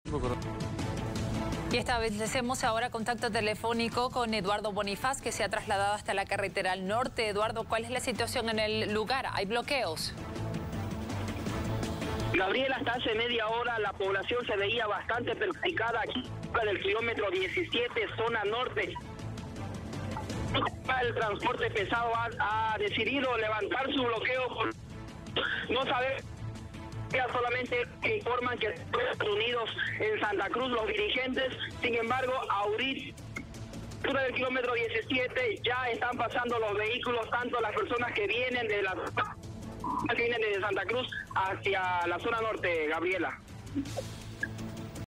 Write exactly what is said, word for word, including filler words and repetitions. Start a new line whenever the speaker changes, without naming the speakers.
Y establecemos ahora contacto telefónico con Eduardo Bonifaz, que se ha trasladado hasta la carretera al norte. Eduardo, ¿cuál es la situación en el lugar? ¿Hay bloqueos?
Gabriela, hasta hace media hora la población se veía bastante perjudicada aquí del kilómetro diecisiete, zona norte. El transporte pesado ha, ha decidido levantar su bloqueo por no saber. Solamente informan que están unidos en Santa Cruz los dirigentes. Sin embargo, ahorita del kilómetro diecisiete ya están pasando los vehículos, tanto las personas que vienen de la que vienen de Santa Cruz hacia la zona norte, Gabriela.